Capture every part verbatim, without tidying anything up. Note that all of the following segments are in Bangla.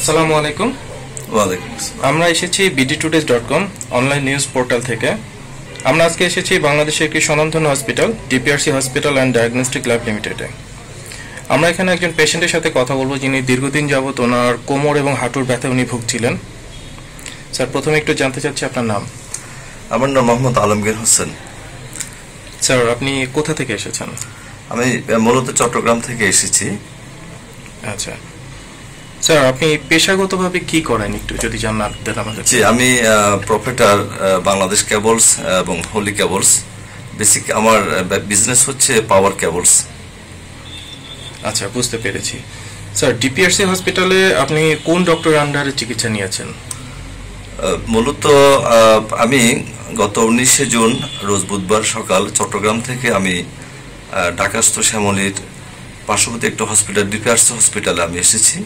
আসসালামু আলাইকুম। ওয়ালাইকুম আসসালাম। আমরা এসেছি BD today's dot com online news portal থেকে। আমরা আজকে এসেছি বাংলাদেশের একটি স্বনামধন্য hospital DPRC hospital and diagnostic lab লিমিটেডে। আমরা এখানে একজন পেশেন্টের সাথে কথা বলবো যিনি দীর্ঘদিন যাবত ওনার কোমর এবং হাঁটুর ব্যথায় উনি ভুগছিলেন। স্যার, প্রথমে একটু জানতে চাচ্ছি আপনার নাম। আমার নাম মোহাম্মদ আলমগীর হোসেন। স্যার, আপনি কোথা থেকে এসেছেন? আমি মূলত চট্টগ্রাম থেকে এসেছি। আচ্ছা স্যার, আপনি পেশাগতভাবে কি করেন একটু যদি জানান দেন আমাদের। জি, আমি প্রোপ্রাইটার বাংলাদেশ কেবলস এবং হোলি কেবলস। বেসিক আমার বিজনেস হচ্ছে পাওয়ার কেবলস। আচ্ছা, বুঝতে পেরেছি। স্যার, ডিপিআরসি হসপিটালে আপনি কোন ডক্টরের আন্ডারে চিকিৎসা নিয়েছেন? মূলত আমি গত উনিশে জুন রোজ বুধবার সকাল চট্টগ্রাম থেকে আমি ঢাকাস্থ শ্যামলীর পার্শ্ববর্তী একটা হসপিটাল ডিপিআরসি হসপিটালে আমি এসেছি।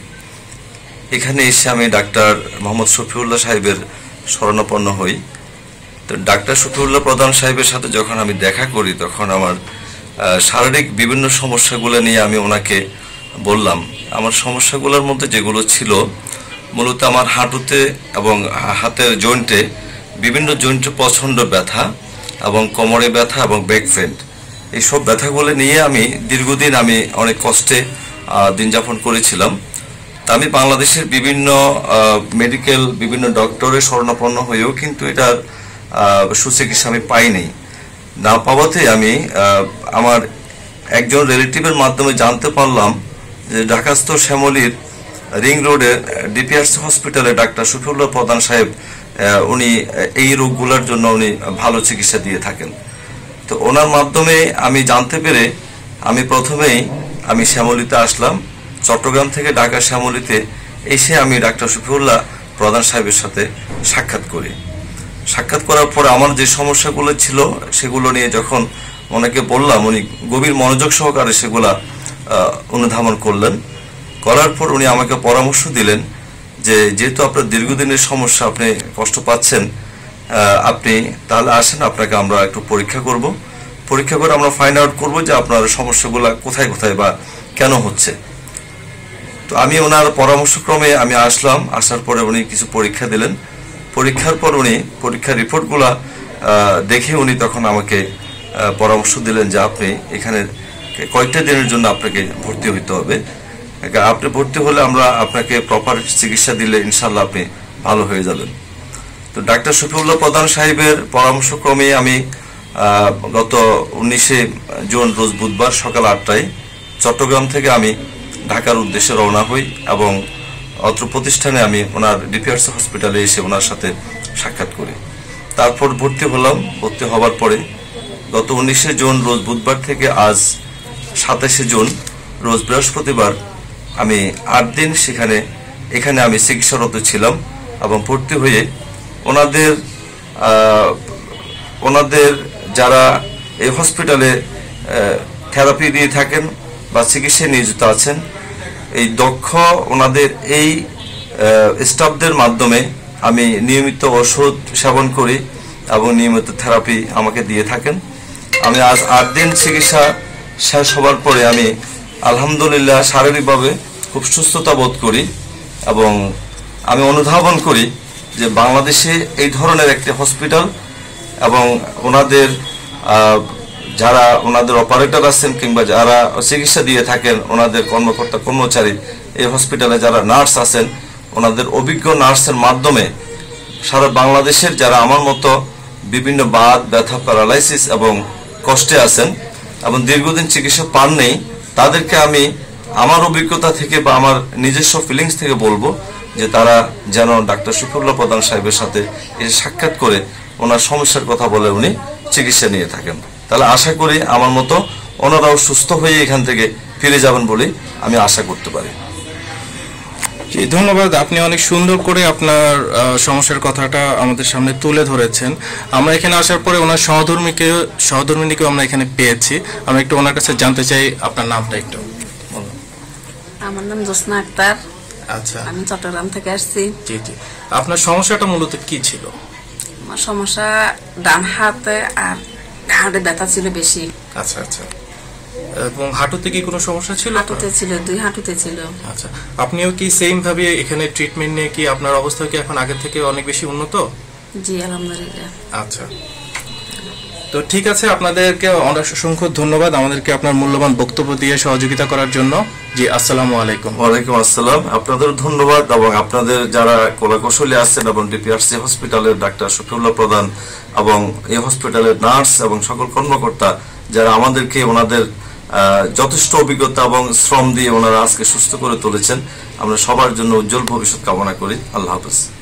এখানে এসে আমি ডাক্তার মোহাম্মদ শফিউল্লাহ সাহেবের শরণাপন্ন হই। তো ডাক্তার শফিউল্লাহ প্রধান সাহেবের সাথে যখন আমি দেখা করি তখন আমার শারীরিক বিভিন্ন সমস্যাগুলো নিয়ে আমি ওনাকে বললাম। আমার সমস্যাগুলোর মধ্যে যেগুলো ছিল মূলত আমার হাঁটুতে এবং হাতের জয়েন্টে বিভিন্ন জয়েন্টে প্রচণ্ড ব্যথা এবং কোমরে ব্যথা এবং ব্যাক পেইন, এইসব ব্যথাগুলো নিয়ে আমি দীর্ঘদিন আমি অনেক কষ্টে দিন যাপন করেছিলাম। তা আমি বাংলাদেশের বিভিন্ন মেডিকেল বিভিন্ন ডক্টরের শরণাপন্ন হয়েও কিন্তু এটার সুচিকিৎসা আমি পাইনি। না পাওয়াতে আমি আমার একজন রিলেটিভের মাধ্যমে জানতে পারলাম যে ঢাকাস্থ শ্যামলীর রিং রোডের ডিপিআরসি হসপিটালে ডাক্তার শফিউল্লাহ প্রধান সাহেব উনি এই রোগগুলোর জন্য উনি ভালো চিকিৎসা দিয়ে থাকেন। তো ওনার মাধ্যমে আমি জানতে পেরে আমি প্রথমেই আমি শ্যামলীতে আসলাম। চট্টগ্রাম থেকে ঢাকা শ্যামলীতে এসে আমি ডাক্তার শফিউল্লাহ প্রধান সাহেবের সাথে সাক্ষাৎ করি। সাক্ষাৎ করার পরে আমার যে সমস্যাগুলো ছিল সেগুলো নিয়ে যখন ওনাকে বললাম, উনি গভীর মনোযোগ সহকারে সেগুলা অনুধাবন করলেন। করার পর উনি আমাকে পরামর্শ দিলেন যে যেহেতু আপনার দীর্ঘদিনের সমস্যা, আপনি কষ্ট পাচ্ছেন, আপনি তাহলে আসেন, আপনাকে আমরা একটু পরীক্ষা করব। পরীক্ষা করে আমরা ফাইন্ড আউট করব যে আপনার সমস্যাগুলো কোথায় কোথায় বা কেন হচ্ছে। তো আমি ওনার পরামর্শক্রমে আমি আসলাম। আসার পরে উনি কিছু পরীক্ষা দিলেন। পরীক্ষার পর উনি পরীক্ষার রিপোর্টগুলা দেখে উনি তখন আমাকে পরামর্শ দিলেন যে আপনি এখানে কয়েকটা দিনের জন্য আপনাকে ভর্তি হইতে হবে। আপনি ভর্তি হলে আমরা আপনাকে প্রপার চিকিৎসা দিলে ইনশাল্লাহ আপনি ভালো হয়ে যাবেন। তো ডাক্তার শফিউল্লাহ প্রধান সাহেবের পরামর্শক্রমে আমি গত উনিশে জুন রোজ বুধবার সকাল আটটায় চট্টগ্রাম থেকে আমি ঢাকার উদ্দেশ্যে রওনা হই এবং অত্র প্রতিষ্ঠানে আমি ওনার ডিপিআরসি হসপিটালে এসে ওনার সাথে সাক্ষাৎ করি। তারপর ভর্তি হলাম। ভর্তি হওয়ার পরে গত উনিশে জুন রোজ বুধবার থেকে আজ সাতাশে জুন রোজ বৃহস্পতিবার আমি আট দিন সেখানে এখানে আমি চিকিৎসারত ছিলাম এবং ভর্তি হয়ে ওনাদের ওনাদের যারা এই হসপিটালে থেরাপি দিয়ে থাকেন বা চিকিৎসায় নিয়োজিত আছেন, এই দক্ষ ওনাদের এই স্টাফদের মাধ্যমে আমি নিয়মিত ওষুধ সেবন করি এবং নিয়মিত থেরাপি আমাকে দিয়ে থাকেন। আমি আজ আট দিন চিকিৎসা শেষ হবার পরে আমি আলহামদুলিল্লাহ শারীরিকভাবে খুব সুস্থতা বোধ করি এবং আমি অনুধাবন করি যে বাংলাদেশে এই ধরনের একটি হসপিটাল এবং ওনাদের যারা ওনাদের অপারেটর আছেন কিংবা যারা চিকিৎসা দিয়ে থাকেন, ওনাদের কর্মকর্তা কর্মচারী, এই হসপিটালে যারা নার্স আছেন, ওনাদের অভিজ্ঞ নার্সের মাধ্যমে সারা বাংলাদেশের যারা আমার মতো বিভিন্ন বাত ব্যথা প্যারালাইসিস এবং কষ্টে আছেন এবং দীর্ঘদিন চিকিৎসা পান নেই, তাদেরকে আমি আমার অভিজ্ঞতা থেকে বা আমার নিজস্ব ফিলিংস থেকে বলবো যে তারা যেন ডাক্তার শফিউল্লাহ প্রধান সাহেবের সাথে এসে সাক্ষাৎ করে ওনার সমস্যার কথা বলে উনি চিকিৎসা নিয়ে থাকেন। তাহলে আশা করি আমার মতো ওনারাও সুস্থ হয়ে এখান থেকে ফিরে যাবেন বলে আমি আশা করতে পারি। জি, ধন্যবাদ। আপনি অনেক সুন্দর করে আপনার সমস্যার কথাটা আমাদের সামনে তুলে ধরেছেন। আমরা এখানে আসার পরে ওনার সহধর্মীকে সহধর্মিনীকেও আমরা এখানে পেয়েছি। আমরা একটু ওনার কাছে জানতে চাই আপনার নামটা একটু বলুন। আমার নাম জোসনা আক্তার। আচ্ছা, আমি চট্টগ্রাম থেকে আসছি। জি জি আপনার সমস্যাটা মূলত কি ছিল? আমার সমস্যা ডান হাতে আর ঘাড়ে ব্যথা ছিল বেশি। আচ্ছা আচ্ছা এবং হাঁটুতে কি কোনো সমস্যা ছিল? হাঁটুতে ছিল, দুই হাঁটুতে ছিল। আচ্ছা, আপনিও কি সেম ভাবে এখানে ট্রিটমেন্ট নিয়ে কি আপনার অবস্থা কি এখন আগের থেকে অনেক বেশি উন্নত? জি আলহামদুলিল্লাহ। আচ্ছা, তো ঠিক আছে, আপনাদেরকে অসংখ্য ধন্যবাদ আমাদেরকে আপনার মূল্যবান বক্তব্য দিয়ে সহযোগিতা করার জন্য। জি, আসসালামু আলাইকুম। ওয়ালাইকুম আসসালাম। আপনাদের ধন্যবাদ এবং আপনাদের যারা কলাকৌশলী আছেন এবং ডিপিআরসি হসপিটালের ডাক্তার শফিউল্লাহ প্রধান এবং এই হসপিটালের নার্স এবং সকল কর্মকর্তা যারা আমাদেরকে ওনাদের যথেষ্ট অভিজ্ঞতা এবং শ্রম দিয়ে ওনারা আজকে সুস্থ করে তুলেছেন, আমরা সবার জন্য উজ্জ্বল ভবিষ্যৎ কামনা করি। আল্লাহ হাফেজ।